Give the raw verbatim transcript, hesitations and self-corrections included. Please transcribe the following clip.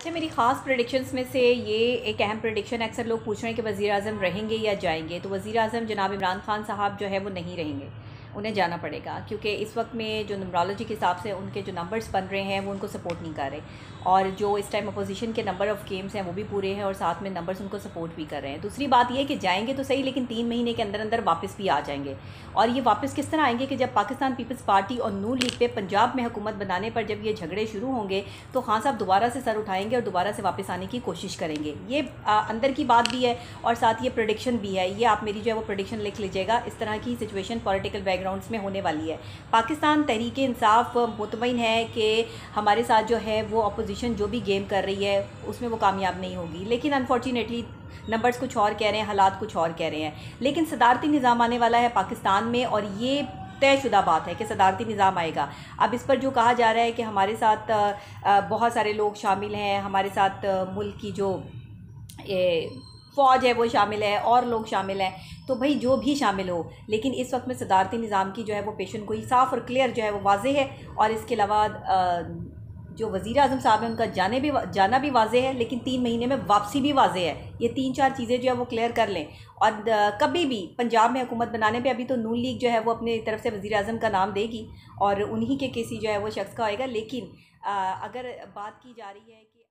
अच्छा, मेरी ख़ास प्रेडिक्शंस में से ये एक अहम प्रेडिक्शन, अक्सर लोग पूछ रहे हैं कि वज़ीर आज़म रहेंगे या जाएंगे। तो वज़ीर आज़म जनाब इमरान खान साहब जो है वो नहीं रहेंगे, उन्हें जाना पड़ेगा, क्योंकि इस वक्त में जो न्यूमरोलॉजी के हिसाब से उनके जो नंबर्स बन रहे हैं वो उनको सपोर्ट नहीं कर रहे, और जो इस टाइम अपोजिशन के नंबर ऑफ़ गेम्स हैं वो भी पूरे हैं और साथ में नंबर्स उनको सपोर्ट भी कर रहे हैं। दूसरी बात ये है कि जाएंगे तो सही, लेकिन तीन महीने के अंदर अंदर वापस भी आ जाएंगे। और ये वापस किस तरह आएंगे कि जब पाकिस्तान पीपल्स पार्टी और नून लीग पे पंजाब में हुकूमत बनाने पर जब ये झगड़े शुरू होंगे तो खान साहब दोबारा से सर उठाएंगे और दोबारा से वापस आने की कोशिश करेंगे। ये आ, अंदर की बात भी है और साथ ये प्रेडिक्शन भी है। ये आप मेरी जो है वो प्रेडिक्शन लिख लीजिएगा। इस तरह की सिचुएशन पॉलिटिकल बैकग्राउंड्स में होने वाली है। पाकिस्तान तहरीक इंसाफ मुतमईन है कि हमारे साथ जो है वो अपोजिशन जो भी गेम कर रही है उसमें वो कामयाब नहीं होगी, लेकिन अनफॉर्चुनेटली नंबर्स कुछ और कह रहे हैं, हालात कुछ और कह रहे हैं। लेकिन सदारती निज़ाम आने वाला है पाकिस्तान में और ये तयशुदा बात है कि सदारती निज़ाम आएगा। अब इस पर जो कहा जा रहा है कि हमारे साथ बहुत सारे लोग शामिल हैं, हमारे साथ मुल्क की जो फ़ौज है वो शामिल है और लोग शामिल हैं, तो भाई जो भी शामिल हो, लेकिन इस वक्त में सदारती निज़ाम की जो है वो पेशन गोई साफ़ और क्लियर जो है वो वाज़ेह है। और इसके अलावा जो वज़ीर आज़म साहब हैं उनका जाने भी जाना भी वाज़ेह है, लेकिन तीन महीने में वापसी भी वाज़ेह है। ये तीन चार चीज़ें जो है वो क्लियर कर लें। और कभी भी पंजाब में हुकूमत बनाने पे अभी तो नून लीग जो है वो अपनी तरफ से वज़ीर आज़म का नाम देगी और उन्हीं के केसी जो है वो शख्स का आएगा। लेकिन अगर बात की जा रही है कि